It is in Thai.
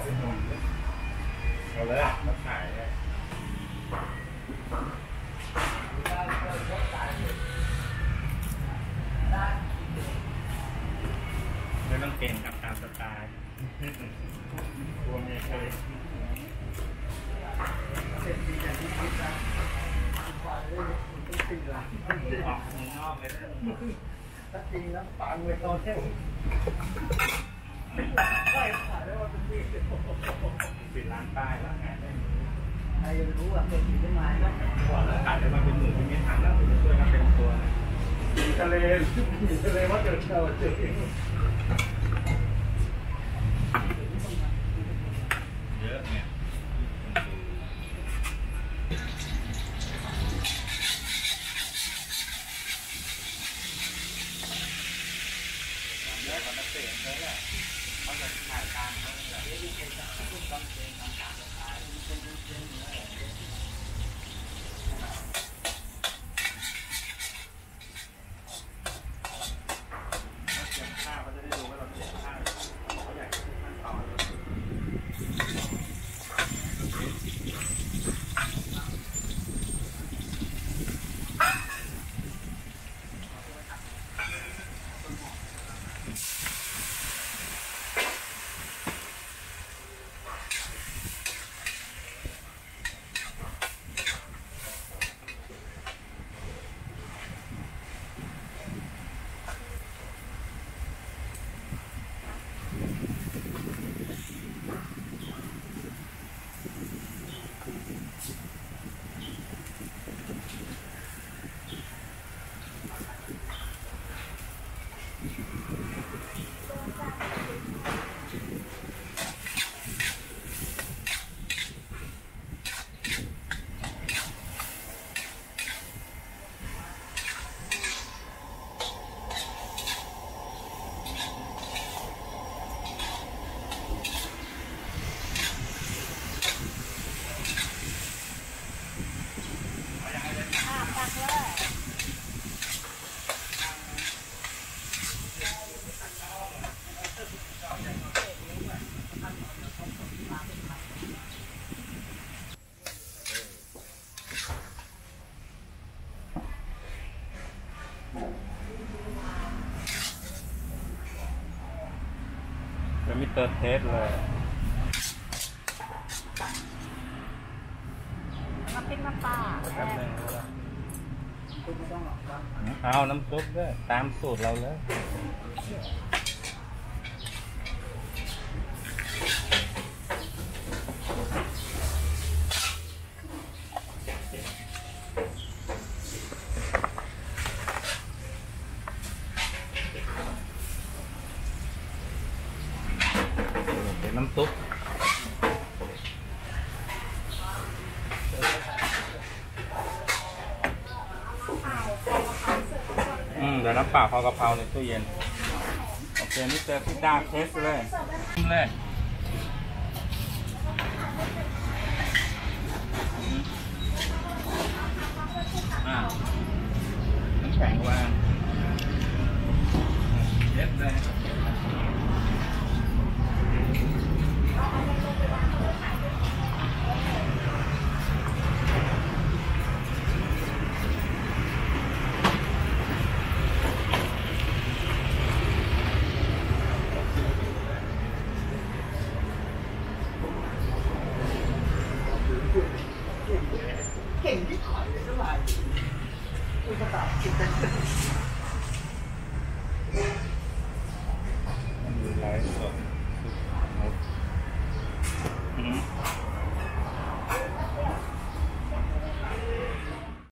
เอาเลยอ่ะมาถ่ายเลยไม่ต้องเก่งกับตามสไตล์ตัวเมียเคยออกข้างนอกเลยถ้าจริงแล้วปังไปตอนนี้ปิดร้านป้ายแล้วไงใครจะรู้ว่าเป็นสีได้ไหมก่อนแล้วขายได้มาเป็นหมื่นไม่ทันแล้วผมช่วยกันเป็นตัวทะเลว่าเจอเจอเยอะเนี่ยเยอะกว่านักเตะเลยแหละเขาจะถ่ายตามเขาจะเรียกเป็นจากทุกต้องเป็นต่างๆตายเป็นเนื้อจะมีเติร์ดเทสเลยน้ำพริกน้ำปลาแป๊บนึงเอาน้ำซุปด้วยตามสูตรเราเลยน้ำซุปเดี๋ยวน้ำเปล่าพอกะเพราในตู้เย็นโอเคนี่เจอพี่ดาเทสเลยเลยน้ำแข็งวางเทสเลยเก่งที่ถอยเลยเท่าไหร่อุปสรรค